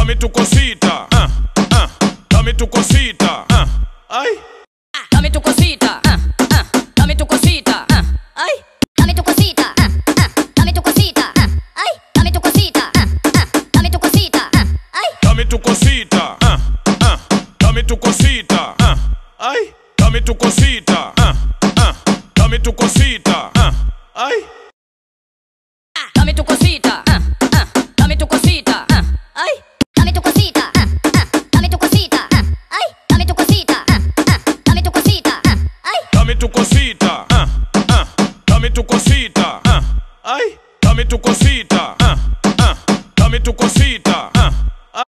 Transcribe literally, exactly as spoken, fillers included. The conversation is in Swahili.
Dame tu cosita, ah, ah, dame tu cosita, ah, ay. Dame tu cosita, ah, ah, dame tu cosita, ah, ay. Dame tu cosita, ah, ah, dame tu cosita, ah, ay. Dame tu cosita, ah, ah, dame tu cosita, ah, ay. Dame tu cosita, ah, ah, dame tu cosita, ah, ay. Dame tu cosita, ah, ah, dame tu cosita, ah, ay. Dame tu cosita, ah, ah, dame tu cosita, ah, ay. Dame tu cosita, ah, ah, dame tu cosita, ah, ay. Dame tu cosita, ah, ah, dame tu cosita, ah, ay. Dame tu cosita, ah, ah, dame tu cosita, ah, ay. Dame tu cosita, ah, ah, dame tu cosita.